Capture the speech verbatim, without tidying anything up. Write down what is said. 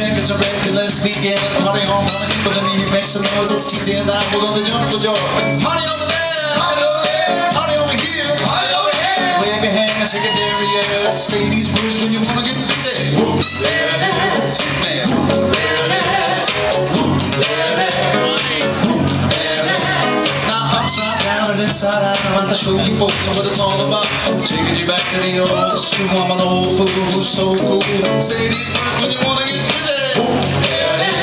check it's a record, let's begin. Party on, party people, let me make some noise. It's T C and I, we're gonna jump for joy. Party over there, party over there, party over here, party over here. Wave your hand and shake it there, say these words when you wanna get busy. Whoop, there it is, man. There it is, whoop, there it is, whoop, there it is. Now upside down and inside out, I'm about to show you folks what it's all about. Taking you back to the old school. I'm an old fool who's so cool. Say these words when you wanna get busy. Whoop, there it is.